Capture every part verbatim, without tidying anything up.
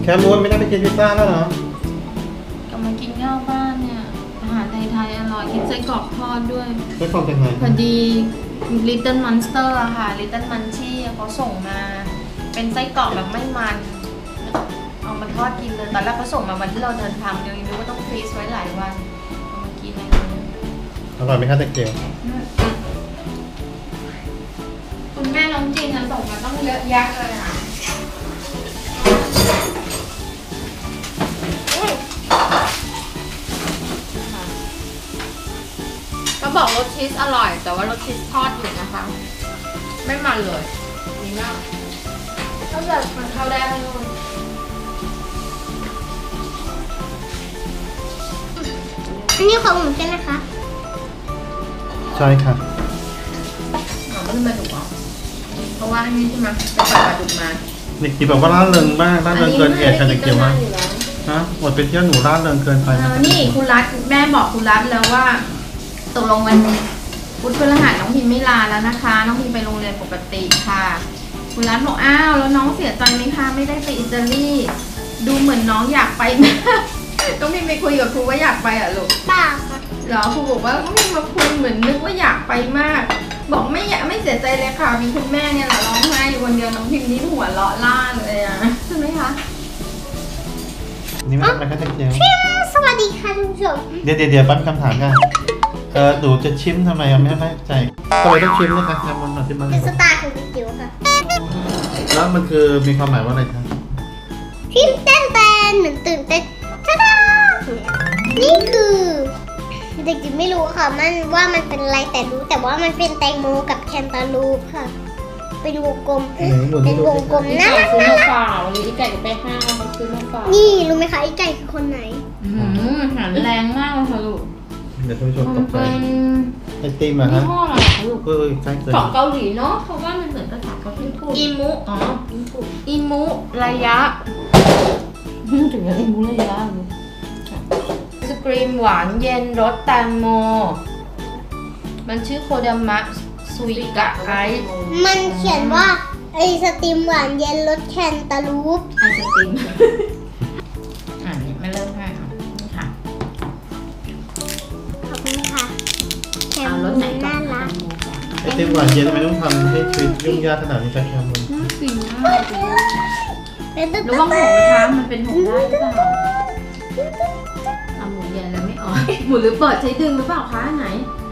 แคมูนไม่ได้ไปกินพิซซ่าแล้วเหรอก็มากินข้าวบ้านเนี่ยอาหารไทยๆอร่อยกินไส้กรอกทอดด้วยไส้กรอกเป็นไงพอดี Little Monster อะค่ะ Little Munchie เขาส่งมาเป็นไส้กรอกแบบไม่มันเอามาทอดกินเลยตอนแรกเขาส่งมาวันที่เราเดินทางเดี๋ยวยังรู้ว่าต้องฟรีซไว้หลายวันเอามากินอะไรอย่างเงี้ยอร่อยไหมคะตะเกียบคุณแม่น้องจีนนะส่งมาต้องเยอะแยะเลยค่ะก็บอกรสชีสอร่อยแต่ว่ารสชีสทอดอยู่นะคะไม่มันเลยนี่มากถ้าเกิดมันเข้าได้ก็นู่นอันนี้ของหนูใช่ไหมคะใช่ค่ะอ๋อมันมาดุอ่ะเพราะว่าอันนี้ใช่ไหมไปปล่อยปลาดุกมาเด็กจีบอกว่าร่าเริงมากร่าเริงเกินเหตุค่ะเด็กจีว่าฮะหมดไปเที่ยวหนูร่าเริงเกินไปนี่คุณรัฐแม่บอกคุณรัฐแล้วว่าตกลงวันพุธพฤหัสน้องพิมไม่ลาแล้วนะคะน้องพิมไปโรงเรียนปกติค่ะคุณรัฐบอกอ้าวแล้วน้องเสียใจไหมคะไม่ได้ไปอิตาลีดูเหมือนน้องอยากไปมากต้องพิมไปคุยกับครูว่าอยากไปอ่ะลูกเปล่าค่ะเหรอครูบอกว่าต้องพิมมาคุยเหมือนนึกว่าอยากไปมากบอกไม่อยากไม่เสียใจเลยค่ะมีคุณแม่เนี่ยแหละร้องไห้วันเดียวน้องพิมนี่หัวเราะล่าเลยอ่ะใช่ไหมคะนี่ไม่ทำอะไรคะตะเกียบสวัสดีค่ะทุกผู้ชมเดี๋ยวเดี๋ยวปั้นคำถามกันเออหนูจะชิมทำไมไม่ไม่ใจทำไมต้องชิมนะคะแคมูนอธิบายเป็นสไตล์ของจิ๋วค่ะแล้วมันคือมีความหมายว่าอะไรคะชิมเต้นเต้นเหมือนตื่นเต้นจ้านี่คือเด็กจิ๋วไม่รู้ค่ะมันว่ามันเป็นอะไรแต่รู้แต่ว่ามันเป็นแตงโมกับแคนตาลูปค่ะเป็นวงกลมเป็นวงกลมน่ารักน่ารักหรืออีไก่ไปห้างเขาซื้อมาฝากนี่รู้ไหมคะอีไก่คือคนไหนอาหารแรงมากเลยค่ะลูกเดี๋ยวท่านผู้ชมตกใจไอติมอะฮะยี่ห้ออะไรคะลูกเฮ้ยใกล้เกินของเกาหลีเนาะเพราะว่ามันเหมือนภาษาเขาที่พูดอิมุอ๋ออิมุระยะถึงแล้วอิมุระยะสกรีมหวานเย็นรสแตงโมมันชื่อโคดามะซุยกะไอมันเขียนว่าไอสติมหวานเย็นรสแคนตาลูปไอสติมอ่านี่ไม่เริ่มให้นี่ค่ะขอบคุณค่ะแคมรสไหนก่อนไอติมหวานเย็นทำไมต้องทำให้ชีวิตยุ่งยากขนาดนี้คะแคมูนน่ากินมากเลยระวังหกนะคะมันเป็นหกได้หรือเปล่าเอาหมุนใหญ่แล้วไม่ออกหมุนหรือเปิดใช้ดึงหรือเปล่าคะไหน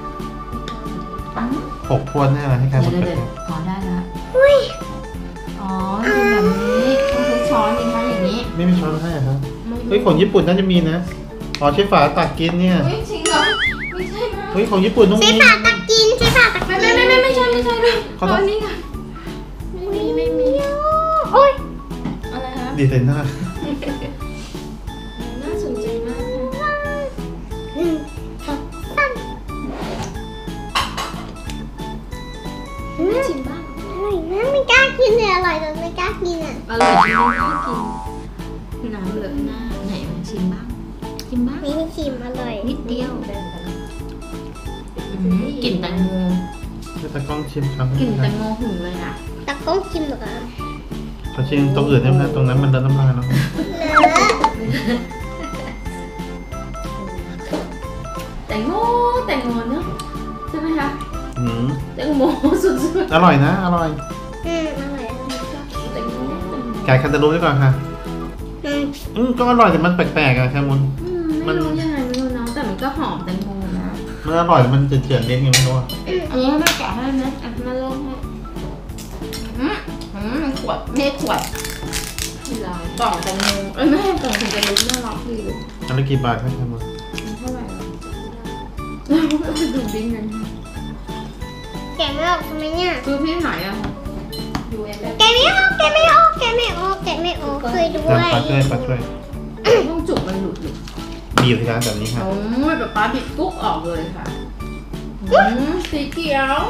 หกพวนนี่อะไรให้แคมูนเดี๋ยวพอได้แล้วอุ้ยอ๋อเป็นแบบนี้ต้องใช้ช้อนนี่คะอย่างนี้ไม่มีช้อนให้ครับเฮ้ยของญี่ปุ่นน่าจะมีนะอ๋อใช้ฝาตักกินเนี่ยเฮ้ยจริงเหรอไม่ใช่นะเฮ้ยของญี่ปุ่นต้องมีใช้ฝาตักกินใช้ฝาตักกินไม่ไม่ไม่ไม่ใช่ไม่ใช่เลยขอนี่ค่ะไม่มีไม่มีโอ้ยอะไรคะดีเลยน่าน่าสนใจมากค่ะหนึ่งสองสามชิมบ้างอร่อยนะไม่กล้ากินเลยอร่อยแต่ไม่กล้ากินอ่ะอร่อยจริงไม่กล้ากินน้ำเหลืองหน้าไหนมาชิมบ้างชิมบ้างไม่ให้ชิมอร่อยนิดเดียวกลิ่นแตงโมตะกล้องชิมครับกลิ่นแตงโมหึงเลยอ่ะตะกล้องชิมหรอคะขอชิมตรงอื่นได้ไหมตรงนั้นมันเดินน้ำลายแล้วแตงโมแตงโมเนอะใช่ไหมคะอืมแตงโมสุดๆอร่อยนะอร่อยอืมอร่อยแตงโมไก่คันตาลูปดีกว่าค่ะอืมก็อร่อยแต่มันแปลกๆอะแคมูนมันรู้ยังไงไม่รู้น้องแต่มันก็หอมแตงโมนะมันอร่อยมันจะเจือนเลี้ยงยังไม่รู้อ่ะอันนี้แม่แกะให้นะอ่ะมาเริ่มให้อืมอืมขวดไม่ขวดที่ร้านกล่องแตงโมเอ้ยไม่ใช่กล่องแตงโมน่ารักดีเลยอันละกี่บาทครับแคมูนเท่าไหร่แล้วก็ไปดูบินกันแกะไม่ออกทำไมเนี่ยคือพี่ไหนอะดูเองแกะไม่ออกแกะไม่ออกแกะไม่ออกแกะไม่ออกเคยดูไว้ปลาช่วยปลาช่วยต้องจุกมันหลุดหลุดบีบสิครับแบบนี้ครับโอ้ยแบบป้าบิดปุ๊กออกเลยค่ะสีเขียว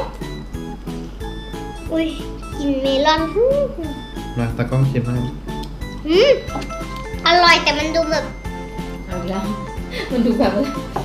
อุ้ยกินเมลอนมาตะกล้องชิมให้อืมอร่อยแต่มันดูแบบเอาแล้วมันดูแบบ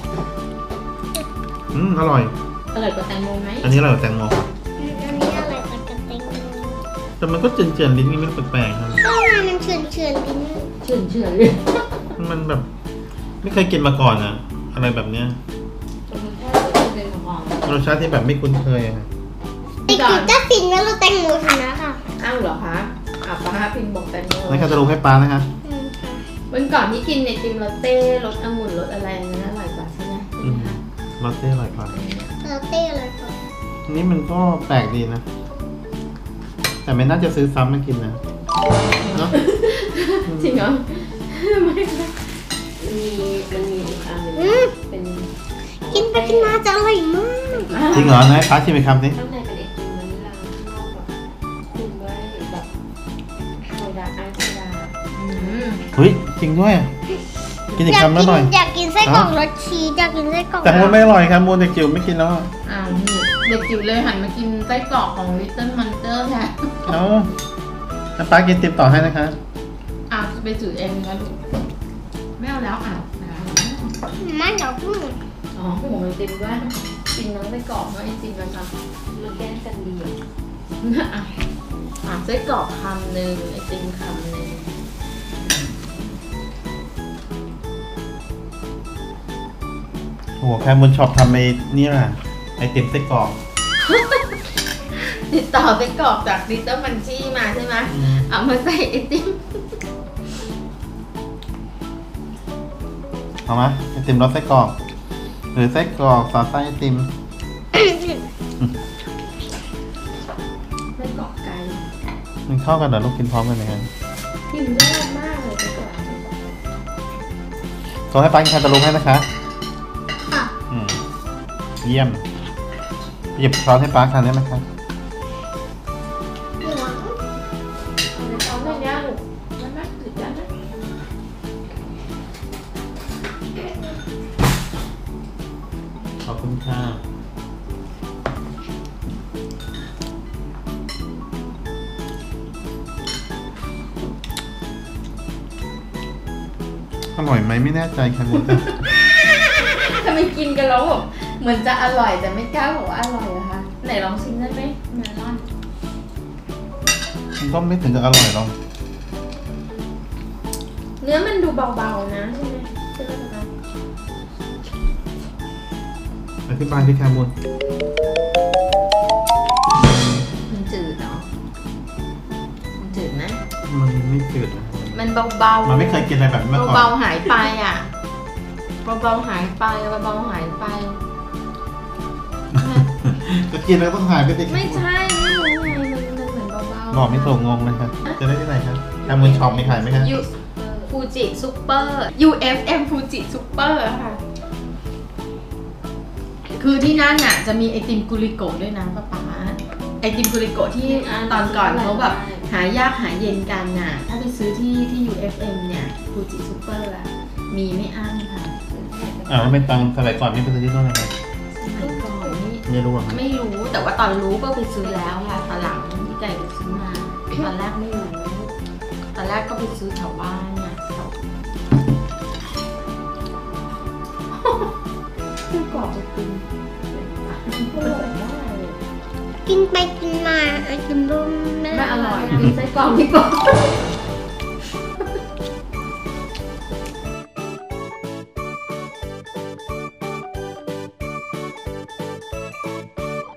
อืมอร่อยอร่อยกว่าแตงโมไหมอันนี้อร่อยกว่าแตงโมอันนี้อร่อยกว่าแตงโมแต่แต่มันก็เจือนๆลิ้นนี่มันแปลกๆครับทำไมมันเฉือนเฉือนลิ้นเฉื่อยเฉื่อยเลยมันแบบ ไม่เคยกินมาก่อนอะอะไรแบบเนี้ยแต่มันแค่เป็นของรสชาติที่แบบไม่คุ้นเคยอะค่ะเด็กจิ๋วตัดสินว่าเราแตงโมชนะค่ะอ้าวเหรอคะอ่ะป้าพิมพ์บอกแตงโมแล้วก็จะรู้ให้ป้านะคะอืมค่ะวันก่อนที่กินไอติมลอตเต้รสองุ่นรสอะไรนั้นอร่อยกว่าใช่ไหมใช่อืไหมมคะลอตเต้อร่อยกว่าเราเต้เลยค่ะอันนี้มันก็แปลกดีนะ แต่ไม่น่าจะซื้อซ้ำมากินนะเนาะจริงเหรอไม่ค่ะมีมันมีอีกอันหนึงอืมเป็นกินไปกินมาจะอร่อยมากจริงเหรอไหนป้าชิมไปคำสิข้างในเป็นไอติมวานิลลาข้างนอกแบบคลุมด้วยแบบโซดาไอซ์โซดาอืมเฮ้ยจริงด้วย กินอีกอยากคำแล้วหน่อยอยากกินไส้กรอกรสชีสอยากกินไส้กรอกแต่มันไม่อร่อยครับมูนเด็กจิ๋วไม่กินแล้วอะอ้าวนี่เด็กจิ๋วเลยหันมากินไส้กรอกของ Little Monster แทนเอ้าถ้าป้ากินติมต่อให้นะคะอ้าวไปถือเองนะลูกไม่เอาแล้วอ้าวอ้าวมันเดี๋ยวพูดอ๋อห่วงไอติมด้วยกินน้องไส้กรอกน้องไอติมนะคะมันแก้กันดีอ่ะอ่ะอ่ะไส้กรอกคำหนึ่งไอติมคำหนึ่งโอ้โหแคมูนช็อปทำไอ้นี่แหละไอติมไส้กรอกติดต่อไส้กรอกจากลิตเติ้ลมันชี่มาใช่ไหมอืมเอามาใส่ไอติมเอามาไอติมรสไส้กรอก หรือไส้กรอกซอสไส้ไอติมไส้กรอกไก่มันเข้ากันเหรอลูกกินพร้อมกันเลยครับกินยากมากเลยไส้กรอกขอให้ป้ากินแคนตาลูปให้นะคะค่ะอืมเยี่ยมหยิบช้อนให้ป้าทานได้ไหมครับหนูเอาในนี้ลูกนั่นไหมถือจานนะขอบคุณค่ะอร่อยไหมไม่แน่ใจแคมูนทำไมกินกันแล้วแบบเหมือนจะอร่อยแต่ไม่กล้าบอกว่าอร่อยอะคะไหนลองชิมได้ไหมเมลอนมันก็ไม่ถึงกับอร่อยหรอกเนื้อมันดูเบาๆนะใช่ไหมใช่ไหมคะอธิบายที่แคมูนมันจืดเนาะมันจืดไหมมันไม่จืดนะมันเบาๆมันไม่เคยกินอะไรแบบนี้มาก่อนเบาๆหายไปอ่ะเบาๆหายไปเบาๆหายไปก็กินแล้วต้องหายไปติไม่ใช่ไม่รู้ไงมันมันเหมือนเบาๆบอกไม่ถูกงงเลยครับจะได้ที่ไหนครับแคมูนช็อปมีขายไหมครับยูฟูจิซุปเปอร์ ยู เอฟ เอ็ม ฟูจิซุปเปอร์ค่ะ คือที่นั่นน่ะจะมีไอติมกุริโกะด้วยนะป้าป๋าไอติมกุริโกะที่ตอนก่อนเขาแบบหายากหาเย็นกันน่ะ ถ้าไปซื้อที่ที่ ยู เอฟ เอ็ม เนี่ยฟูจิซุปเปอร์อะมีไม่อั้นค่ะอ่าไม่ตังสมัยก่อนไม่ไปซื้อที่โน่นเลยครับสมัยก่อนนี่ไม่รู้อ่ะครับไม่รู้แต่ว่าตอนรู้ก็ไปซื้อแล้วค่ะตอนหลังที่ไก่ไปซื้อมาตอนแรกไม่รู้ตอนแรกก็ไปซื้อแถวบ้านเนี่ยแถวคือกรอบจะกินอร่อยมากเลยกินไปกินมาไอติมรุ่มไม่อร่อยกินไส้กรอกดีกว่า